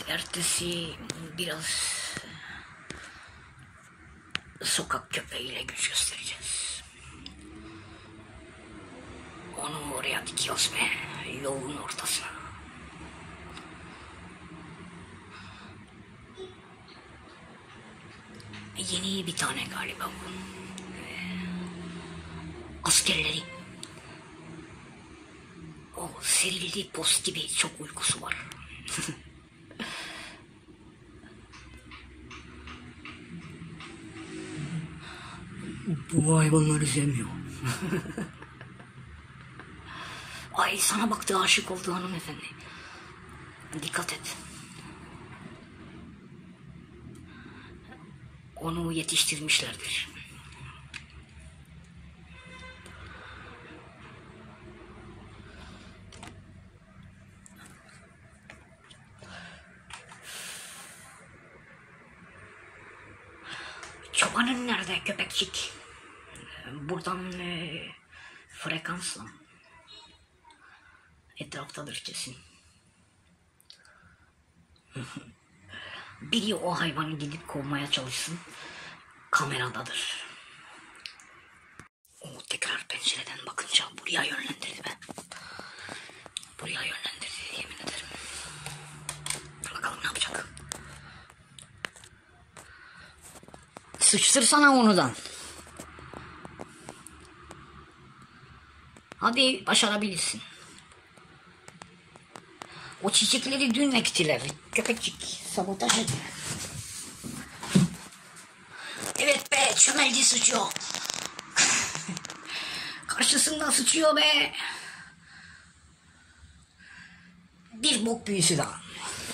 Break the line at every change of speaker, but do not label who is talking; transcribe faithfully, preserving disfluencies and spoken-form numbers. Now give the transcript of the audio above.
Ertesi biraz sokak köpeğiyle güç göstereceğiz. Onu oraya dikiyoruz be, yolun ortasına. Yeni bir tane galiba bu. Askerleri. O serildi post gibi, çok uykusu var. Bu hayvanları sevmiyor. Ay, sana baktı, aşık oldu hanımefendi. Dikkat et. Onu yetiştirmişlerdir. Çobanın nerede köpekçik? Buradan e, frekansla. Etraftadır kesin. Biri o hayvanı gidip kovmaya çalışsın. Kameradadır. O tekrar pencereden bakınca buraya yönlendirdi be. Buraya yönlendirdi, yemin ederim. Bakalım ne yapacak. Sıçtırsana onudan. Hadi, başarabilirsin. O çiçekleri dün ektiler. Köpekçik sabotaj ediyor. Evet be, çömelci sıçıyor. Karşısından sıçıyor be. Bir bok büyüsü daha.